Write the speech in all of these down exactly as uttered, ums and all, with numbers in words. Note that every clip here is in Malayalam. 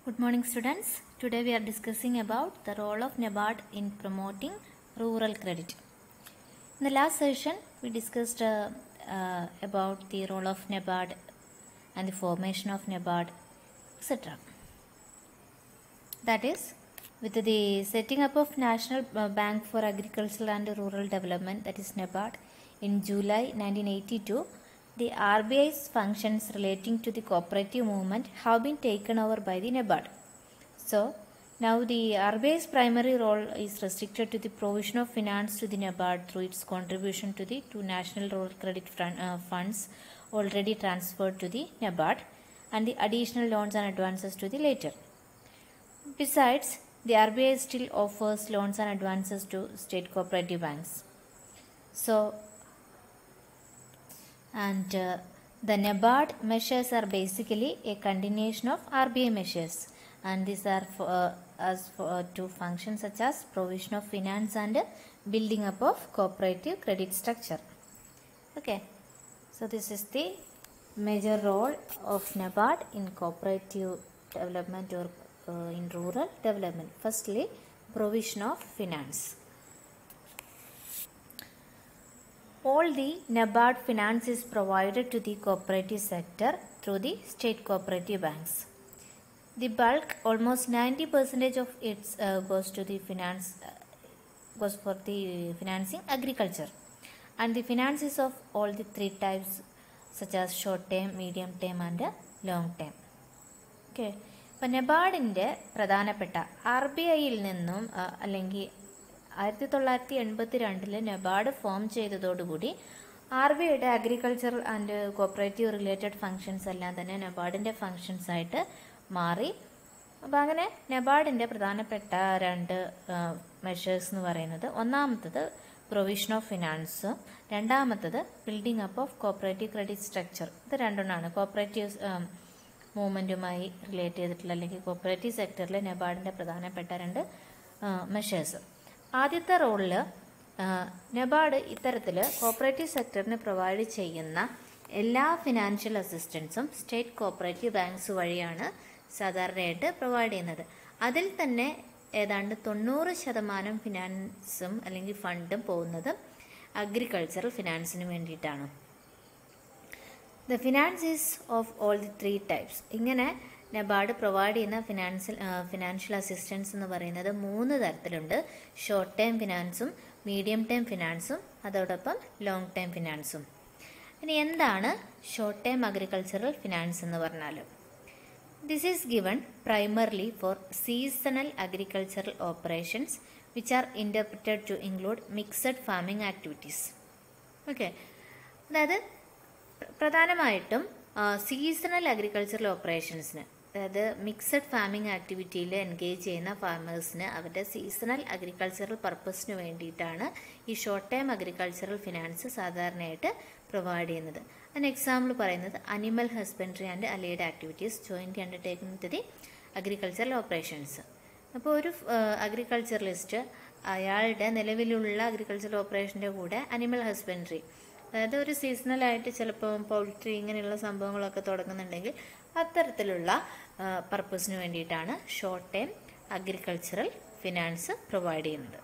Good morning students. Today we are discussing about the role of NABARD in promoting rural credit. In the last session we discussed uh, uh, about the role of NABARD and the formation of NABARD, et cetera. That is, with the setting up of National Bank for Agricultural and Rural Development, that is NABARD, in July nineteen eighty-two, the R B I's functions relating to the cooperative movement have been taken over by the NABARD. So, now the R B I's primary role is restricted to the provision of finance to the NABARD through its contribution to the two national rural credit uh, funds already transferred to the NABARD and the additional loans and advances to the latter. Besides, the R B I still offers loans and advances to state cooperative banks. So, and uh, the NABARD measures are basically a continuation of R B I measures, and these are for, uh, as for, uh, two functions such as provision of finance and uh, building up of cooperative credit structure. Okay, so this is the major role of NABARD in cooperative development or uh, in rural development. Firstly, provision of finance. All the NABARD finance is provided to the cooperative sector through the state cooperative banks. The bulk, almost ninety percent of it uh, goes to the finance, uh, goes for the financing agriculture, and the finances of all the three types such as short term, medium term and long term. Okay, അപ്പോൾ നെബാർഡിൻ്റെ പ്രധാനപ്പെട്ട ആർ ബി ഐയിൽ നിന്നും അല്ലെങ്കിൽ ആയിരത്തി തൊള്ളായിരത്തി എൺപത്തി രണ്ടില് നെബാർഡ് ഫോം ചെയ്തതോടുകൂടി ആർ ബി ഐയുടെ agricultural and cooperative related functions എല്ലാം തന്നെ നെബാർഡിൻ്റെ ഫങ്ഷൻസ് ആയിട്ട് മാറി. അപ്പോൾ അങ്ങനെ നെബാർഡിൻ്റെ പ്രധാനപ്പെട്ട രണ്ട് മെഷേഴ്സ് എന്ന് പറയുന്നത്, ഒന്നാമത്തത് പ്രൊവിഷൻ ഓഫ് ഫിനാൻസ്, രണ്ടാമത്തത് building up of cooperative credit structure. ഇത് രണ്ടെണ്ണമാണ് കോപ്പറേറ്റീവ് മൂവ്മെൻറ്റുമായി റിലേറ്റ് ചെയ്തിട്ടുള്ള അല്ലെങ്കിൽ കോപ്പറേറ്റീവ് സെക്ടറിലെ നെബാർഡിൻ്റെ പ്രധാനപ്പെട്ട രണ്ട് മെഷേഴ്സ്. ആദ്യത്തെ റോളിൽ നെബാർഡ് ഇത്തരത്തിൽ കോപ്പറേറ്റീവ് സെക്ടറിന് പ്രൊവൈഡ് ചെയ്യുന്ന എല്ലാ ഫിനാൻഷ്യൽ അസിസ്റ്റൻസും സ്റ്റേറ്റ് കോപ്പറേറ്റീവ് ബാങ്ക്സ് വഴിയാണ് സാധാരണയായിട്ട് പ്രൊവൈഡ് ചെയ്യുന്നത്. അതിൽ തന്നെ ഏതാണ്ട് തൊണ്ണൂറ് ശതമാനം ഫിനാൻസും അല്ലെങ്കിൽ ഫണ്ടും പോകുന്നത് അഗ്രികൾച്ചറൽ ഫിനാൻസിന് വേണ്ടിയിട്ടാണ്. The finance is of all the three types. ഇങ്ങനെ നെബാർഡ് പ്രൊവൈഡ് ചെയ്യുന്ന ഫിനാൻഷ്യൽ ഫിനാൻഷ്യൽ അസിസ്റ്റൻസ് എന്ന് പറയുന്നത് മൂന്ന് തരത്തിലുണ്ട്. ഷോർട്ട് ടേം ഫിനാൻസും മീഡിയം ടേം ഫിനാൻസും അതോടൊപ്പം ലോങ് ടേം ഫിനാൻസും. ഇനി എന്താണ് ഷോർട്ട് ടേം അഗ്രികൾച്ചറൽ ഫിനാൻസ് എന്ന് പറഞ്ഞാൽ? This is given primarily for seasonal agricultural operations which are interpreted to include mixed farming activities. Okay, അതായത് പ്രധാനമായിട്ടും സീസണൽ അഗ്രികൾച്ചറൽ ഓപ്പറേഷൻസിന്, അതായത് മിക്സഡ് ഫാമിംഗ് ആക്ടിവിറ്റിയിൽ എൻഗേജ് ചെയ്യുന്ന ഫാമേഴ്സിന് അവരുടെ സീസണൽ അഗ്രികൾച്ചറൽ പർപ്പസിന് വേണ്ടിയിട്ടാണ് ഈ ഷോർട്ട് ടൈം അഗ്രികൾച്ചറൽ ഫിനാൻസ് സാധാരണയായിട്ട് പ്രൊവൈഡ് ചെയ്യുന്നത്. അതിന് എക്സാമ്പിൾ പറയുന്നത് animal husbandry and allied activities joint undertaking with the agricultural operations. അപ്പോൾ ഒരു അഗ്രികൾച്ചറലിസ്റ്റ് അയാളുടെ നിലവിലുള്ള അഗ്രികൾച്ചറൽ ഓപ്പറേഷൻ്റെ കൂടെ അനിമൽ ഹസ്ബൻഡറി, അതായത് ഒരു സീസണലായിട്ട് ചിലപ്പോൾ പൗൾട്രി ഇങ്ങനെയുള്ള സംഭവങ്ങളൊക്കെ തുടങ്ങുന്നുണ്ടെങ്കിൽ അത്തരത്തിലുള്ള പർപ്പസിന് വേണ്ടിയിട്ടാണ് short time agricultural finance provide ചെയ്യുന്നത്.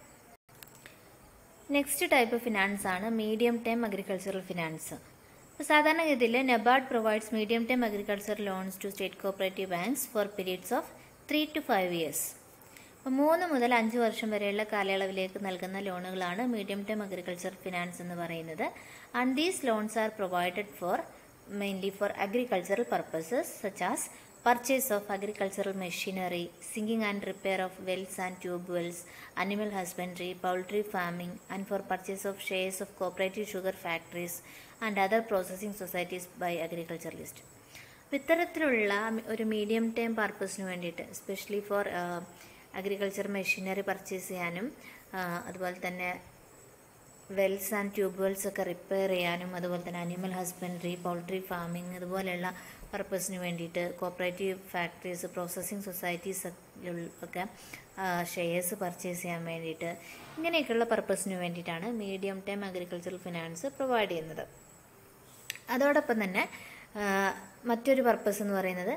നെക്സ്റ്റ് ടൈപ്പ് ഓഫ് ഫിനാൻസ് ആണ് മീഡിയം ടൈം അഗ്രികൾച്ചറൽ ഫിനാൻസ്. സാധാരണഗതിയിൽ NABARD provides medium time agricultural loans to state cooperative banks for periods of three to five years. അപ്പോൾ മൂന്ന് മുതൽ അഞ്ച് വർഷം വരെയുള്ള കാലയളവിലേക്ക് നൽകുന്ന ലോണുകളാണ് മീഡിയം ടൈം അഗ്രികൾച്ചർ ഫിനാൻസ് എന്ന് പറയുന്നത്. And these loans are provided for mainly for agricultural purposes such as purchase of agricultural machinery, sinking and repair of wells and tube wells, animal husbandry, poultry farming, and for purchase of shares of cooperative sugar factories and other processing societies by agriculturalist. ഇത്തരത്തിലുള്ള ഒരു മീഡിയം ടൈം പർപ്പസിന് വേണ്ടിയിട്ട്, especially for agriculture machinery purchase ചെയ്യാനും അതുപോലെ തന്നെ വെൽസ് ആൻഡ് ട്യൂബ് വെൽസ് ഒക്കെ റിപ്പയർ ചെയ്യാനും അതുപോലെ തന്നെ അനിമൽ ഹസ്ബൻഡറി, പൗൾട്രി ഫാമിംഗ് അതുപോലെയുള്ള പർപ്പസിന് വേണ്ടിയിട്ട് കോപ്പറേറ്റീവ് ഫാക്ടറീസ്, പ്രോസസ്സിംഗ് സൊസൈറ്റീസ് ഒക്കെ ഷെയർസ് പർച്ചേസ് ചെയ്യാൻ വേണ്ടിയിട്ട്, ഇങ്ങനെയൊക്കെയുള്ള പർപ്പസിന് വേണ്ടിയിട്ടാണ് medium time agricultural finance provide ചെയ്യുന്നത്. അതോടൊപ്പം തന്നെ മറ്റൊരു പർപ്പസ് എന്ന് പറയുന്നത്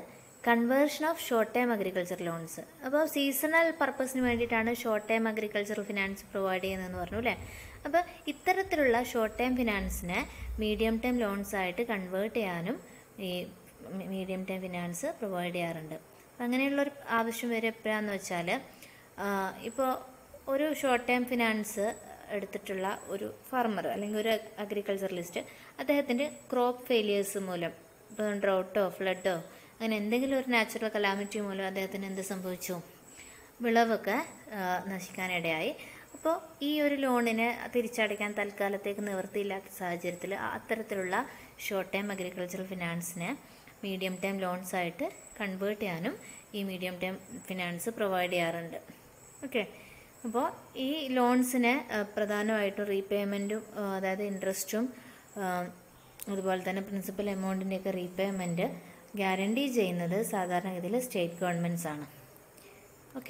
conversion of short time agriculture loans. അപ്പോൾ സീസണൽ പർപ്പസിന് വേണ്ടിയിട്ടാണ് short time agricultural finance provide ചെയ്യുന്നതെന്ന് പറഞ്ഞു അല്ലേ. അപ്പോൾ ഇത്തരത്തിലുള്ള ഷോർട്ട് ടൈം ഫിനാൻസിനെ മീഡിയം ടൈം ലോൺസ് ആയിട്ട് കൺവേർട്ട് ചെയ്യാനും ഈ മീഡിയം ടൈം ഫിനാൻസ് പ്രൊവൈഡ് ചെയ്യാറുണ്ട്. അപ്പം അങ്ങനെയുള്ളൊരു ആവശ്യം വരെ എപ്പോഴാന്ന് വെച്ചാൽ, ഇപ്പോൾ ഒരു ഷോർട്ട് ടൈം ഫിനാൻസ് എടുത്തിട്ടുള്ള ഒരു ഫാർമർ അല്ലെങ്കിൽ ഒരു അഗ്രികൾച്ചറലിസ്റ്റ് അദ്ദേഹത്തിൻ്റെ ക്രോപ്പ് ഫെയിലിയേഴ്സ് മൂലം, ഇപ്പോൾ ഡ്രൗട്ടോ ഫ്ലഡോ അങ്ങനെ എന്തെങ്കിലും ഒരു നാച്ചുറൽ കലാമിറ്റി മൂലം അദ്ദേഹത്തിന് എന്ത് സംഭവിച്ചു, വിളവൊക്കെ നശിക്കാനിടയായി. അപ്പോൾ ഈ ഒരു ലോണിനെ തിരിച്ചടയ്ക്കാൻ തൽക്കാലത്തേക്ക് നിവൃത്തിയില്ലാത്ത സാഹചര്യത്തിൽ അത്തരത്തിലുള്ള ഷോർട്ട് ടൈം അഗ്രികൾച്ചറൽ ഫിനാൻസിനെ മീഡിയം ടൈം ലോൺസ് ആയിട്ട് കൺവേർട്ട് ചെയ്യാനും ഈ മീഡിയം ടൈം ഫിനാൻസ് പ്രൊവൈഡ് ചെയ്യാറുണ്ട്. ഓക്കെ, അപ്പോൾ ഈ ലോൺസിന് പ്രധാനമായിട്ടും റീപേയ്മെൻറ്റും, അതായത് ഇൻട്രസ്റ്റും അതുപോലെ തന്നെ പ്രിൻസിപ്പൽ എമൗണ്ടിൻ്റെയൊക്കെ റീപേയ്മെൻറ്റ് ഗ്യാരണ്ടി ചെയ്യുന്നത് സാധാരണഗതിയിൽ സ്റ്റേറ്റ് ഗവൺമെൻറ്റ്സ് ആണ്. ഓക്കെ,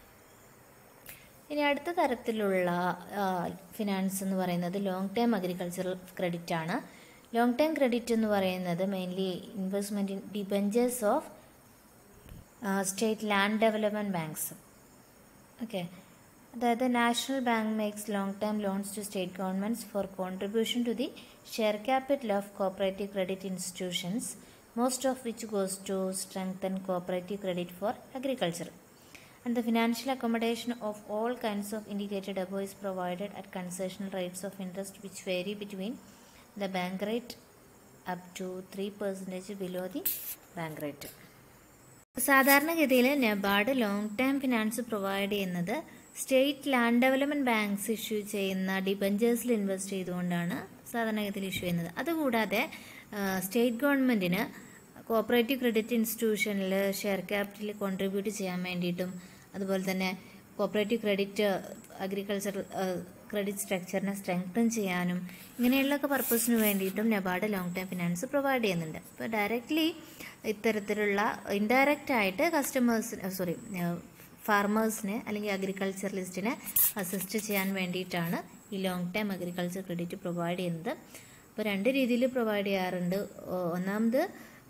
ഇനി അടുത്ത തരത്തിലുള്ള ഫിനാൻസ് എന്ന് പറയുന്നത് ലോങ് ടൈം അഗ്രികൾച്ചറൽ ക്രെഡിറ്റ് ആണ്. ലോങ് ടൈം ക്രെഡിറ്റ് എന്ന് പറയുന്നത് mainly investment in debentures of state land development banks. Okay, അതായത് national bank makes long time loans to state governments for contribution to the share capital of cooperative credit institutions, most of which goes to strengthen cooperative credit for agriculture. And the financial accommodation of all kinds of indicated above is provided at concessional rates of interest which vary between the bank rate up to three percent below the bank rate. സാധാരണഗതിയിൽ NABARD long time finance provide ചെയ്യുന്നത് state land development banks issue ചെയ്യുന്ന ഡിബഞ്ചേഴ്സിൽ ഇൻവെസ്റ്റ് ചെയ്തുകൊണ്ടാണ് സാധാരണഗതിയിൽ ഇഷ്യൂ ചെയ്യുന്നത്. അതുകൂടാതെ സ്റ്റേറ്റ് ഗവൺമെൻറ്റിന് കോപ്പറേറ്റീവ് ക്രെഡിറ്റ് ഇൻസ്റ്റിറ്റ്യൂഷനിൽ ഷെയർ ക്യാപിറ്റൽ കോൺട്രിബ്യൂട്ട് ചെയ്യാൻ വേണ്ടിയിട്ടും അതുപോലെ തന്നെ കോപ്പറേറ്റീവ് ക്രെഡിറ്റ് അഗ്രികൾച്ചർ ക്രെഡിറ്റ് സ്ട്രക്ചറിനെ സ്ട്രെങ്തൻ ചെയ്യാനും ഇങ്ങനെയുള്ളൊക്കെ പർപ്പസിന് വേണ്ടിയിട്ടും NABARD long time finance provide ചെയ്യുന്നുണ്ട്. ഇപ്പോൾ ഡയറക്റ്റ്ലി ഇത്തരത്തിലുള്ള ഇൻഡയറക്റ്റ് ആയിട്ട് കസ്റ്റമേഴ്സിന് സോറി ഫാർമേഴ്സിനെ അല്ലെങ്കിൽ അഗ്രികൾച്ചറലിസ്റ്റിനെ അസിസ്റ്റ് ചെയ്യാൻ വേണ്ടിയിട്ടാണ് ഈ long time agriculture credit provide ചെയ്യുന്നത്. ഇപ്പോൾ രണ്ട് രീതിയിൽ പ്രൊവൈഡ് ചെയ്യാറുണ്ട്. ഒന്നാമത്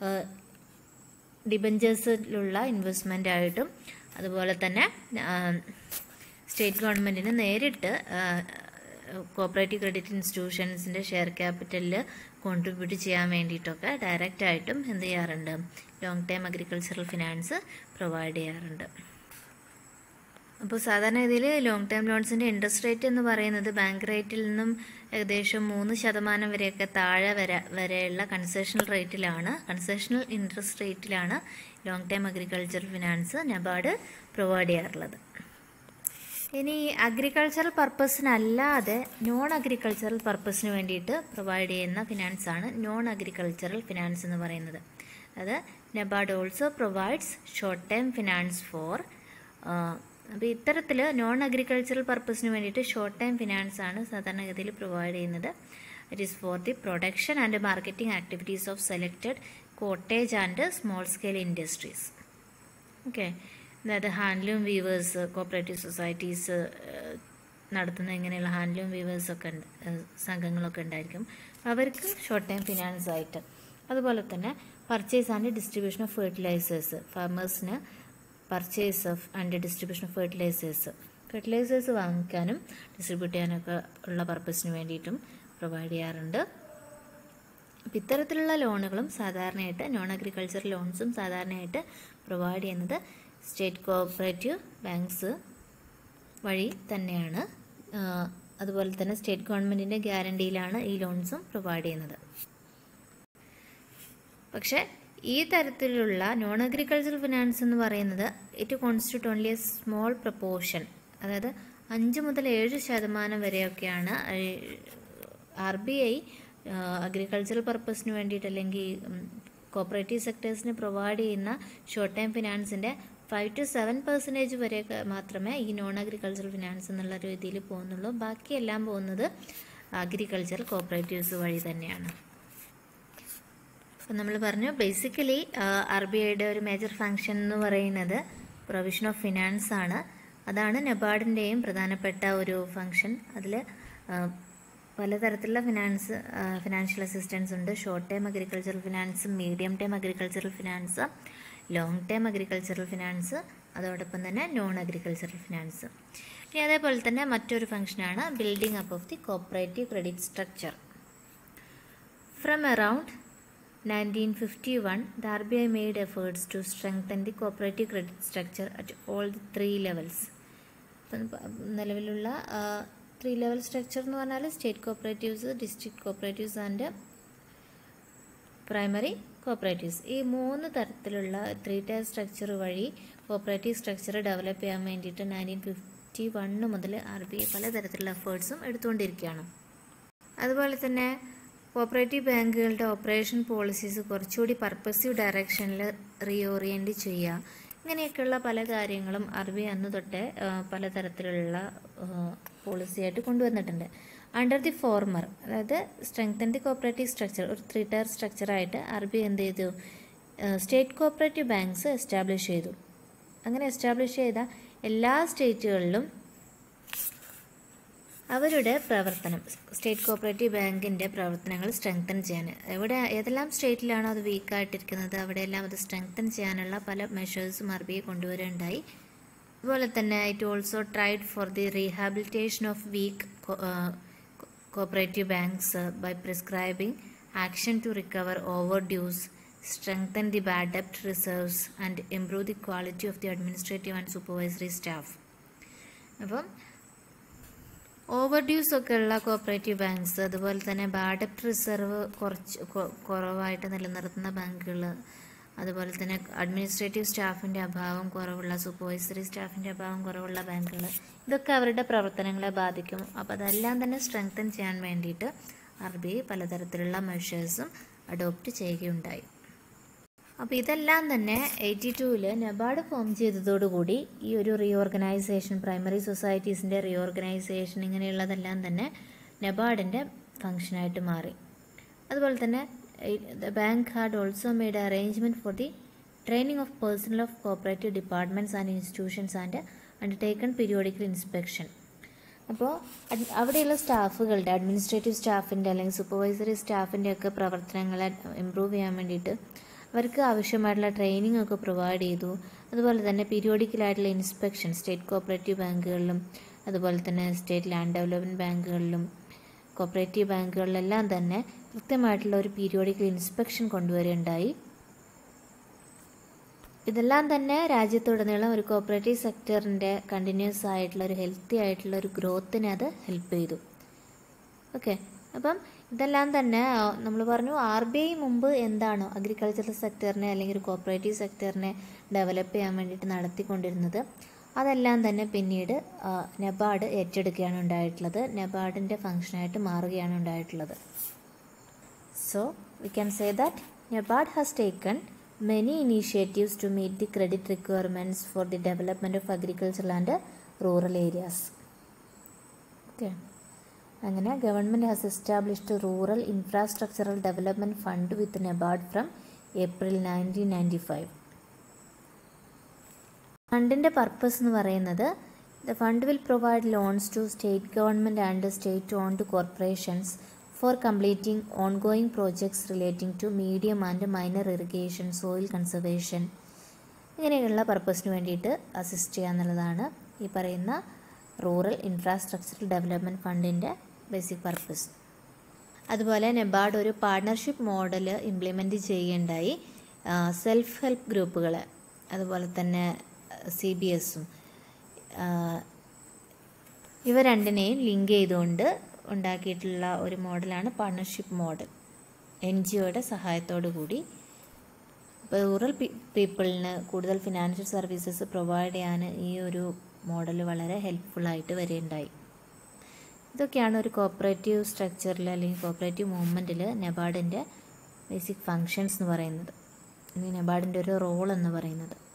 ഡിബഞ്ചേഴ്സിലുള്ള ഇൻവെസ്റ്റ്മെൻ്റ് ആയിട്ടും അതുപോലെ തന്നെ സ്റ്റേറ്റ് ഗവൺമെൻറ്റിന് നേരിട്ട് കോപ്പറേറ്റീവ് ക്രെഡിറ്റ് ഇൻസ്റ്റിറ്റ്യൂഷൻസിൻ്റെ ഷെയർ ക്യാപിറ്റലിൽ കോൺട്രിബ്യൂട്ട് ചെയ്യാൻ വേണ്ടിയിട്ടൊക്കെ ഡയറക്റ്റായിട്ടും എന്ത് ചെയ്യാറുണ്ട്, long time agricultural finance provide ചെയ്യാറുണ്ട്. അപ്പോൾ സാധാരണ ഇതിൽ ലോങ് ടൈം ലോൺസിൻ്റെ ഇൻട്രസ്റ്റ് റേറ്റ് എന്ന് പറയുന്നത് ബാങ്ക് റേറ്റിൽ നിന്നും ഏകദേശം മൂന്ന് ശതമാനം വരെയൊക്കെ താഴെ വരെ വരെയുള്ള കൺസെഷണൽ റേറ്റിലാണ് കൺസെഷണൽ ഇൻട്രസ്റ്റ് റേറ്റിലാണ് long time agriculture finance NABARD provide ചെയ്യാറുള്ളത്. ഇനി അഗ്രികൾച്ചറൽ പർപ്പസിനല്ലാതെ നോൺ അഗ്രികൾച്ചറൽ പർപ്പസിന് വേണ്ടിയിട്ട് പ്രൊവൈഡ് ചെയ്യുന്ന ഫിനാൻസാണ് നോൺ അഗ്രികൾച്ചറൽ ഫിനാൻസ് എന്ന് പറയുന്നത്. അത് NABARD also provides short time finance for അപ്പോൾ ഇത്തരത്തിൽ നോൺ അഗ്രികൾച്ചറൽ പർപ്പസിന് വേണ്ടിയിട്ട് ഷോർട്ട് ടൈം ഫിനാൻസ് ആണ് സാധാരണഗതിയിൽ പ്രൊവൈഡ് ചെയ്യുന്നത്. It is for the production and marketing activities of selected cottage and small scale industries. Okay, അതായത് ഹാൻഡ്ലൂം വീവേഴ്സ്, കോപ്പറേറ്റീവ് സൊസൈറ്റീസ് നടത്തുന്ന ഇങ്ങനെയുള്ള ഹാൻഡ്ലൂം വീവേഴ്സൊക്കെ ഉണ്ട്, സംഘങ്ങളൊക്കെ ഉണ്ടായിരിക്കും. അവർക്ക് ഷോർട്ട് ടൈം ഫിനാൻസ് ആയിട്ട്, അതുപോലെ തന്നെ purchase and distribution of fertilisers, ഫാർമേഴ്സിന് purchase of and distribution of fertilisers fertilisers വാങ്ങിക്കാനും ഡിസ്ട്രിബ്യൂട്ട് ചെയ്യാനൊക്കെ ഉള്ള പർപ്പസിന് വേണ്ടിയിട്ടും പ്രൊവൈഡ് ചെയ്യാറുണ്ട്. അപ്പോൾ ഇത്തരത്തിലുള്ള ലോണുകളും സാധാരണയായിട്ട് നോൺ അഗ്രികൾച്ചറൽ ലോൺസും സാധാരണയായിട്ട് പ്രൊവൈഡ് ചെയ്യുന്നത് സ്റ്റേറ്റ് കോഓപ്പറേറ്റീവ് ബാങ്ക്സ് വഴി തന്നെയാണ്. അതുപോലെ തന്നെ സ്റ്റേറ്റ് ഗവൺമെൻറ്റിൻ്റെ ഗ്യാരണ്ടിയിലാണ് ഈ ലോൺസും പ്രൊവൈഡ് ചെയ്യുന്നത്. പക്ഷേ ഈ തരത്തിലുള്ള നോൺ അഗ്രികൾച്ചറൽ ഫിനാൻസ് എന്ന് പറയുന്നത് it constitute only a small proportion, അതായത് അഞ്ച് മുതൽ ഏഴ് ശതമാനം വരെയൊക്കെയാണ് ആർ ബി ഐ അഗ്രികൾച്ചറൽ പർപ്പസിന് വേണ്ടിയിട്ട് അല്ലെങ്കിൽ കോപ്പറേറ്റീവ് സെക്ടേഴ്സിന് പ്രൊവൈഡ് ചെയ്യുന്ന ഷോർട്ട് ടൈം ഫിനാൻസിൻ്റെ ഫൈവ് ടു സെവൻ പെർസെൻറ്റേജ് വരെയൊക്കെ മാത്രമേ ഈ നോൺ അഗ്രികൾച്ചറൽ ഫിനാൻസ് എന്നുള്ള രീതിയിൽ പോകുന്നുള്ളൂ. ബാക്കിയെല്ലാം പോകുന്നത് അഗ്രികൾച്ചറൽ കോപ്പറേറ്റീവ്സ് വഴി തന്നെയാണ്. അപ്പോൾ നമ്മൾ പറഞ്ഞു ബേസിക്കലി ആർ ബി ഐയുടെ ഒരു മേജർ ഫങ്ഷൻ എന്ന് പറയുന്നത് പ്രൊവിഷൻ ഓഫ് ഫിനാൻസ് ആണ്. അതാണ് നബാർഡിൻ്റെയും പ്രധാനപ്പെട്ട ഒരു ഫങ്ഷൻ. അതിൽ പലതരത്തിലുള്ള ഫിനാൻസ് ഫിനാൻഷ്യൽ അസിസ്റ്റൻസ് ഉണ്ട്. Short time agricultural finance, medium time agricultural finance, long term agricultural finance, അതോടൊപ്പം തന്നെ നോൺ അഗ്രികൾച്ചറൽ ഫിനാൻസ്. ഇനി അതേപോലെ തന്നെ മറ്റൊരു ഫംഗ്ഷനാണ് building up of the cooperative credit structure. From around nineteen fifty-one, the R B I made efforts to strengthen the cooperative credit structure at all the three levels. നിലവിലുള്ള ത്രീ ലെവൽ സ്ട്രക്ചർ എന്ന് പറഞ്ഞാൽ state cooperatives, district cooperatives and primary cooperatives. ഈ മൂന്ന് തരത്തിലുള്ള ത്രീ ടയർ സ്ട്രക്ചർ വഴി കോപ്പറേറ്റീവ് സ്ട്രക്ചർ ഡെവലപ്പ് ചെയ്യാൻ വേണ്ടിയിട്ട് നയൻറ്റീൻ ഫിഫ്റ്റി വണ്ണ് മുതൽ ആർ ബി ഐ പലതരത്തിലുള്ള എഫേർട്സും എടുത്തുകൊണ്ടിരിക്കുകയാണ്. അതുപോലെ തന്നെ കോപ്പറേറ്റീവ് ബാങ്കുകളുടെ ഓപ്പറേഷൻ പോളിസീസ് കുറച്ചുകൂടി പർപ്പസീവ് ഡയറക്ഷനിൽ റീഓറിയൻറ്റ് ചെയ്യുക, ഇങ്ങനെയൊക്കെയുള്ള പല കാര്യങ്ങളും ആർ ബി ഐ അന്ന് തൊട്ടേ പലതരത്തിലുള്ള പോളിസിയായിട്ട് കൊണ്ടുവന്നിട്ടുണ്ട്. അണ്ടർ ദി ഫോർമർ, അതായത് സ്ട്രെങ്തൻ ദി കോപ്പറേറ്റീവ് സ്ട്രക്ചർ, ഒരു ത്രീ ടയർ സ്ട്രക്ചറായിട്ട് ആർ ബി ഐ എന്ത് ചെയ്തു, സ്റ്റേറ്റ് കോപ്പറേറ്റീവ് ബാങ്ക്സ് എസ്റ്റാബ്ലിഷ് ചെയ്തു. അങ്ങനെ എസ്റ്റാബ്ലിഷ് ചെയ്ത എല്ലാ സ്റ്റേറ്റുകളിലും അവരുടെ പ്രവർത്തനം, സ്റ്റേറ്റ് കോപ്പറേറ്റീവ് ബാങ്കിൻ്റെ പ്രവർത്തനങ്ങൾ സ്ട്രെങ്തൻ ചെയ്യാൻ, എവിടെ ഏതെല്ലാം സ്റ്റേറ്റിലാണോ അത് വീക്കായിട്ടിരിക്കുന്നത് അവിടെയെല്ലാം അത് സ്ട്രെങ്തൻ ചെയ്യാനുള്ള പല മെഷേഴ്സും ആർ ബി ഐ കൊണ്ടുവരുകയുണ്ടായി. അതുപോലെ തന്നെ it also tried for the rehabilitation of weak cooperative banks by prescribing action to recover overdues, strengthen the bad ഡെപ്റ്റ് reserves and improve the quality of the administrative and supervisory staff. അപ്പം ഓവർ ഡ്യൂസ് ഒക്കെ ഉള്ള കോപ്പറേറ്റീവ് ബാങ്ക്സ്, അതുപോലെ തന്നെ ബാഡ് ഡെപ്റ്റ് റിസർവ് കുറച്ച് കുറവായിട്ട് നിലനിർത്തുന്ന ബാങ്കുകൾ, അതുപോലെ തന്നെ അഡ്മിനിസ്ട്രേറ്റീവ് സ്റ്റാഫിൻ്റെ അഭാവം കുറവുള്ള, സൂപ്പർവൈസറി സ്റ്റാഫിൻ്റെ അഭാവം കുറവുള്ള ബാങ്കുകൾ, ഇതൊക്കെ അവരുടെ പ്രവർത്തനങ്ങളെ ബാധിക്കും. അപ്പോൾ അതെല്ലാം തന്നെ സ്ട്രെങ്തൻ ചെയ്യാൻ വേണ്ടിയിട്ട് ആർ ബി ഐ പലതരത്തിലുള്ള മെഷേഴ്സും അഡോപ്റ്റ് ചെയ്യുകയുണ്ടായി. അപ്പോൾ ഇതെല്ലാം തന്നെ എയ്റ്റി ടൂവിൽ നബാർഡ് ഫോം ചെയ്തതോടുകൂടി ഈ ഒരു റീഓർഗനൈസേഷൻ, പ്രൈമറി സൊസൈറ്റീസിൻ്റെ റീഓർഗനൈസേഷൻ, ഇങ്ങനെയുള്ളതെല്ലാം തന്നെ നബാർഡിൻ്റെ ഫംഗ്ഷനായിട്ട് മാറി. അതുപോലെ തന്നെ the bank had also made arrangement for the training of personnel of cooperative departments and institutions and undertaken periodical inspection. അപ്പോൾ അവിടെയുള്ള സ്റ്റാഫുകളുടെ, അഡ്മിനിസ്ട്രേറ്റീവ് സ്റ്റാഫിൻ്റെ അല്ലെങ്കിൽ സൂപ്പർവൈസറി സ്റ്റാഫിൻ്റെ ഒക്കെ പ്രവർത്തനങ്ങളെ ഇമ്പ്രൂവ് ചെയ്യാൻ വേണ്ടിയിട്ട് അവർക്ക് ആവശ്യമായിട്ടുള്ള ട്രെയിനിങ് ഒക്കെ പ്രൊവൈഡ് ചെയ്തു. അതുപോലെ തന്നെ പീരിയോഡിക്കലായിട്ടുള്ള ഇൻസ്പെക്ഷൻ സ്റ്റേറ്റ് കോപ്പറേറ്റീവ് ബാങ്കുകളിലും അതുപോലെ തന്നെ സ്റ്റേറ്റ് ലാൻഡ് ഡെവലപ്മെൻറ്റ് ബാങ്കുകളിലും കോപ്പറേറ്റീവ് ബാങ്കുകളിലെല്ലാം തന്നെ കൃത്യമായിട്ടുള്ള ഒരു പീരിയോഡിക്കൽ ഇൻസ്പെക്ഷൻ കൊണ്ടുവരികയുണ്ടായി. ഇതെല്ലാം തന്നെ രാജ്യത്തുടനീളം ഒരു കോപ്പറേറ്റീവ് സെക്ടറിൻ്റെ കണ്ടിന്യൂസ് ആയിട്ടുള്ള ഒരു ഹെൽത്തി ആയിട്ടുള്ള ഒരു ഗ്രോത്തിനെ അത് ഹെൽപ്പ് ചെയ്തു. ഓക്കെ, അപ്പം ഇതെല്ലാം തന്നെ നമ്മൾ പറഞ്ഞു ആർ ബി ഐ മുമ്പ് എന്താണോ അഗ്രികൾച്ചറൽ സെക്ടറിനെ അല്ലെങ്കിൽ ഒരു കോപ്പറേറ്റീവ് സെക്ടറിനെ ഡെവലപ്പ് ചെയ്യാൻ വേണ്ടിയിട്ട് നടത്തിക്കൊണ്ടിരുന്നത് അതെല്ലാം തന്നെ പിന്നീട് നബാർഡ് ഏറ്റെടുക്കുകയാണ് ഉണ്ടായിട്ടുള്ളത്, നബാർഡിൻ്റെ ഫംഗ്ഷനായിട്ട് മാറുകയാണ് ഉണ്ടായിട്ടുള്ളത്. So we can say that NABARD has taken many initiatives to meet the credit requirements for the development of agricultural and rural areas. Okay. അങ്ങനെ government has established rural infrastructural development fund with NABARD from April nineteen ninety five. ഫണ്ടിൻ്റെ പർപ്പസ് എന്ന് പറയുന്നത് the fund will provide loans to state government and state owned corporations for completing ongoing projects relating to medium and minor irrigation, soil conservation, ഇങ്ങനെയുള്ള പർപ്പസിന് വേണ്ടിയിട്ട് അസിസ്റ്റ് ചെയ്യുക എന്നുള്ളതാണ് ഈ പറയുന്ന റൂറൽ ഇൻഫ്രാസ്ട്രക്ചറൽ ഡെവലപ്മെൻറ്റ് ഫണ്ടിൻ്റെ ബേസിക് പർപ്പസ്. അതുപോലെ നബാർഡ് ഒരു പാർട്ട്ണർഷിപ്പ് മോഡൽ ഇംപ്ലിമെൻറ്റ് ചെയ്യുകയുണ്ടായി. സെൽഫ് ഹെൽപ്പ് ഗ്രൂപ്പുകൾ അതുപോലെ തന്നെ സി ബി എസും ഇവ രണ്ടിനെയും ലിങ്ക് ചെയ്തുകൊണ്ട് ഉണ്ടാക്കിയിട്ടുള്ള ഒരു മോഡലാണ് പാർട്ട്ണർഷിപ്പ് മോഡൽ. എൻ ജി ഒയുടെ സഹായത്തോടു കൂടി ഇപ്പോൾ റൂറൽ പീപ്പിളിന് കൂടുതൽ ഫിനാൻഷ്യൽ സർവീസസ് പ്രൊവൈഡ് ചെയ്യാൻ ഈ ഒരു മോഡൽ വളരെ ഹെൽപ്ഫുള്ളായിട്ട് വരികയുണ്ടായി. ഇതൊക്കെയാണ് ഒരു കോപ്പറേറ്റീവ് സ്ട്രക്ചറിൽ അല്ലെങ്കിൽ കോപ്പറേറ്റീവ് മൂവ്മെൻറ്റിൽ നബാർഡിൻ്റെ ബേസിക് ഫങ്ഷൻസ് എന്ന് പറയുന്നത്, അല്ലെങ്കിൽ നബാർഡിൻ്റെ ഒരു റോൾ എന്ന് പറയുന്നത്.